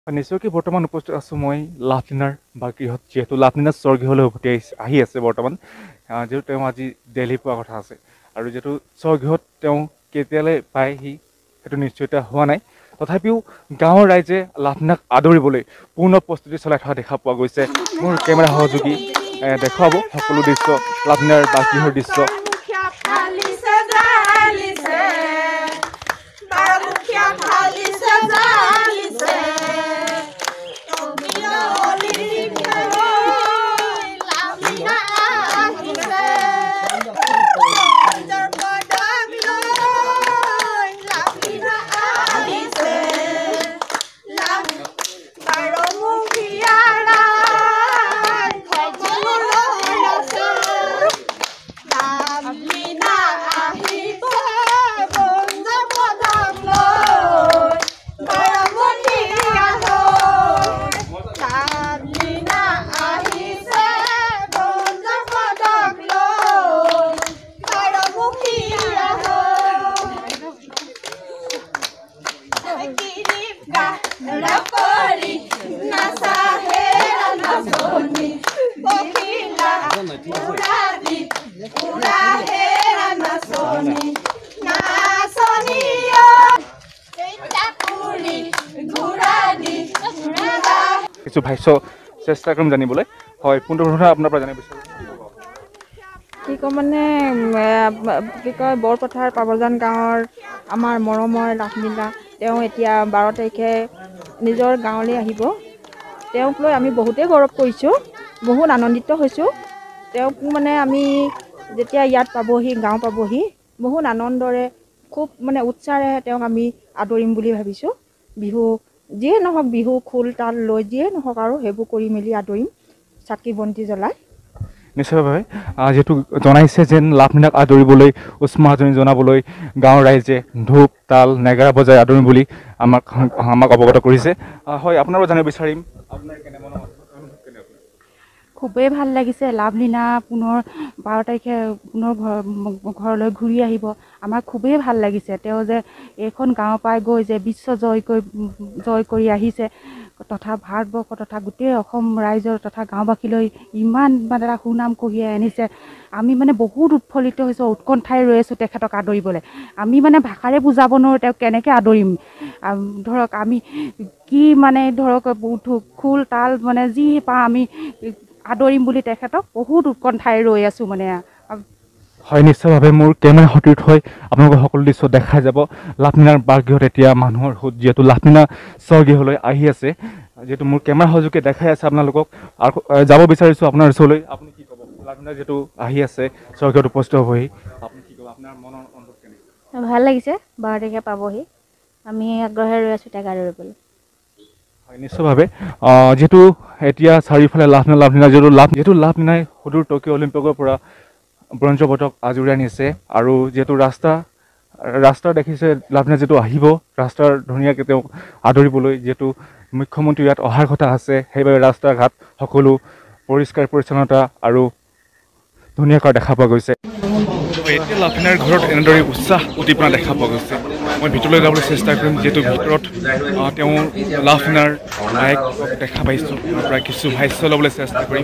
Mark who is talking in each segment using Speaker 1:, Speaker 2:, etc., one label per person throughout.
Speaker 1: নিশ্চয়কৈ বৰ্তমান উপস্থিত আছোঁ মই লাভলিনাৰ বাগগৃহত, যিহেতু লাভলিনা স্বৰ্গীয়লৈ উভতি আহি আছে বৰ্তমান। যিহেতু তেওঁ আজি দিল্লী পোৱাৰ কথা আছে, আৰু যিহেতু স্বৰ্গীয়ত তেওঁ কেতিয়ালৈ পায়হি সেইটো নিশ্চয়তা হোৱা নাই। তথাপিও গাঁৱৰ ৰাইজে লাভলিনাক আদৰিবলৈ পূৰ্ণ প্ৰস্তুতি চলাই থকা দেখা পোৱা গৈছে। মোৰ কেমেৰা সহযোগী দেখুৱাব সকলো দৃশ্য, লাভলিনাৰ বাগগৃহৰ দৃশ্য। কিছু ভাষ্য চেষ্টা কৰিম জানিবলৈ। হয়, কোনটো কথা আপোনাৰ পৰা জানিব বিচাৰোঁ?
Speaker 2: কি কয় মানে কি কয় বৰপথাৰ পাবজান গাঁৱৰ আমাৰ মৰমৰ লাভলিনা, তেওঁ এতিয়া 12 তাৰিখে নিজৰ গাঁৱলৈ আহিব। তেওঁক লৈ আমি বহুতেই গৌৰৱ কৰিছোঁ, বহুত আনন্দিত হৈছোঁ। তেওঁক মানে আমি যেতিয়া ইয়াত পাবহি, গাঁও পাবহি, বহুত আনন্দৰে খুব মানে উৎসাহেৰে তেওঁক আমি আদৰিম বুলি ভাবিছোঁ। বিহু যিয়ে নহওক, বিহু খোল তাল লৈ যিয়ে নহওক আৰু সেইবোৰ কৰি মেলি আদৰিম, চাকি বন্তি জ্বলাই।
Speaker 1: নিশ্চয়ভাৱে যিহেতু জনাইছে যেন লাভলিনাক আদৰিবলৈ, উষ্মাজনী জনাবলৈ গাঁৱৰ ৰাইজে ঢোক তাল নেগেৰা বজাই আদৰিম বুলি আমাক অৱগত কৰিছে। হয়, আপোনাৰ পৰা জানিব বিচাৰিম আপোনাৰ
Speaker 3: খুবেই ভাল লাগিছে। লাভলিনা পুনৰ 12 তাৰিখে পুনৰ ঘৰলৈ ঘূৰি আহিব, আমাৰ খুবেই ভাল লাগিছে। তেওঁ যে এইখন গাঁৱৰ পৰাই গৈ যে বিশ্ব জয় কৰি আহিছে, তথা ভাৰতবৰ্ষ তথা গোটেই অসম ৰাইজৰ তথা গাঁওবাসীলৈ ইমান মানে এটা সুনাম কঢ়িয়াই আনিছে। আমি মানে বহুত উৎফুল্লিত হৈছোঁ, উৎকণ্ঠাৰে ৰৈ আছোঁ তেখেতক আদৰিবলৈ। আমি মানে ভাষাৰে বুজাব নোৱাৰোঁ তেওঁক কেনেকৈ আদৰিম। ধৰক আমি কি মানে ধৰক খোল তাল মানে যি পাওঁ আমি আদৰিম বুলি তেখেতক বহুত উৎকণ্ঠাৰে ৰৈ আছোঁ মানে।
Speaker 1: হয়, নিশ্চয়ভাৱে মোৰ কেমেৰা সতীৰ্থ হৈ আপোনালোকৰ সকলো দৃশ্য দেখাই যাব। লাভলিনাৰ বাগগৃহত এতিয়া মানুহৰ সোঁত, যিহেতু লাভলিনা স্বৰ্গীয়লৈ আহি আছে, যিহেতু মোৰ কেমেৰা সহযোগে দেখাই আছে আপোনালোকক। আৰু যাব বিচাৰিছোঁ আপোনাৰ ওচৰলৈ। আপুনি কি ক'ব, লাভলিনা যিহেতু আহি আছে স্বৰ্গীয়ত উপস্থিত হ'বহি, আপুনি কি ক'ব, আপোনাৰ মনৰ অনুভৱ কেনেকৈ?
Speaker 3: ভাল লাগিছে, 12 তাৰিখে পাবহি, আমি আগ্ৰহেৰে ৰৈ আছোঁ তাক আদৰিবলৈ।
Speaker 1: হয়, নিশ্চয়ভাৱে যিহেতু এতিয়া চাৰিওফালে লাভলিনা যিহেতু লাভলিনাই সুদূৰ টকিঅ' অলিম্পিকৰ পৰা ব্ৰঞ্জ পদক আজুৰি আনিছে। আৰু যিহেতু ৰাস্তা দেখিছে লাভলিনা যিহেতু আহিব, ৰাস্তাৰ ধুনীয়াকৈ তেওঁক আদৰিবলৈ, যিহেতু মুখ্যমন্ত্ৰী ইয়াত অহাৰ কথা আছে, সেইবাবে ৰাস্তা ঘাট সকলো পৰিষ্কাৰ পৰিচ্ছন্নতা আৰু ধুনীয়াকৈ দেখা পোৱা গৈছে। এতিয়া লাভলিনাৰ ঘৰত এনেদৰে উৎসাহ উদ্দীপনা দেখা পোৱা গৈছে। মই ভিতৰলৈ যাবলৈ চেষ্টা কৰিম, যিহেতু ভিতৰত তেওঁ লাভলিনাৰ আয়েকক দেখা পাইছোঁ। তাৰ পৰা কিছু ভাষ্য ল'বলৈ চেষ্টা কৰিম।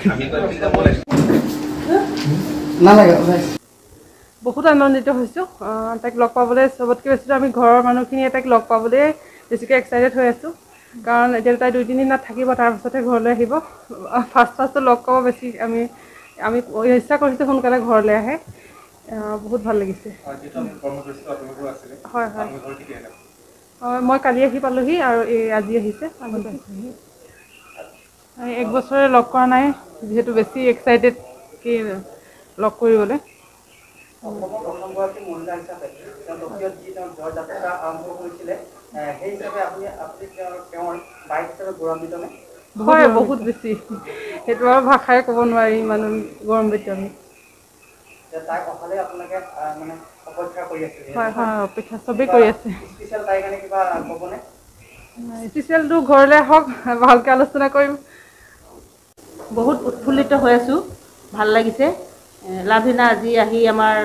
Speaker 4: বহুত আনন্দিত হৈছোঁ তাইক লগ পাবলৈ। চবতকৈ বেছি আমি ঘৰৰ মানুহখিনিয়ে তাইক লগ পাবলৈ বেছিকৈ এক্সাইটেড হৈ আছোঁ, কাৰণ এতিয়া তাই 2-3 দিন থাকিব, তাৰপিছতহে ঘৰলৈ আহিব। ফাৰ্ষ্টটো লগ পাব বেছি আমি ইচ্ছা কৰিছোঁ সোনকালে ঘৰলৈ আহে। বহুত ভাল লাগিছে। হয় হয়, মই কালি আহি পালোঁহি আৰু আজি আহিছে। 1 বছৰে লগ কৰা নাই, যিহেতু বেছি এক্সাইটেড কি লগ কৰিবলৈ। হয়, বহুত বেছি, সেইটো আৰু ভাষাৰে ক'ব নোৱাৰি, ইমান গৌৰৱান্বিত আমি। হয় হয়, অপেক্ষা চবেই কৰি আছে। স্পেচিয়েলটো ঘৰলৈ আহক, ভালকৈ আলোচনা কৰিম।
Speaker 5: বহুত উৎফুল্লিত হৈ আছোঁ, ভাল লাগিছে। লাভলিনা আজি আহি আমাৰ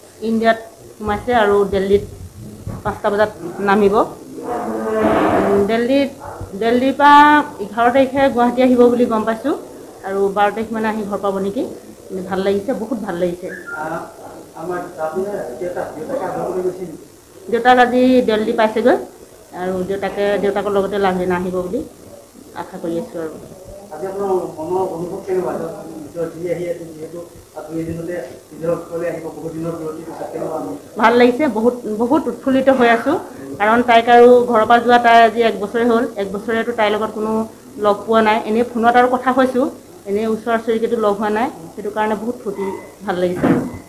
Speaker 5: ইণ্ডিয়াত সোমাইছে আৰু দিল্লীত 5টা বজাত নামিব। দিল্লীৰ পৰা 11 তাৰিখে গুৱাহাটী আহিব বুলি গম পাইছোঁ আৰু 12 তাৰিখ মানে আহি ঘৰ পাব নেকি। ভাল লাগিছে, বহুত ভাল লাগিছে। দেউতাক আজি দিল্লী পাইছেগৈ আৰু দেউতাকৰ লগতে লাভলীনা আহিব বুলি আশা কৰি আছোঁ আৰু ভাল লাগিছে, বহুত উৎফুল্লিত হৈ আছোঁ। কাৰণ তাইক আৰু ঘৰৰ পৰা যোৱা তাই আজি 1 বছৰে হ'ল। 1 বছৰেতো তাইৰ লগত কোনো লগ পোৱা নাই। এনেই ফোনত আৰু কথা কৈছোঁ, এনেই ওচৰা ওচৰিকেতো লগ হোৱা নাই। সেইটো কাৰণে বহুত ফূৰ্তি ভাল লাগিছে আৰু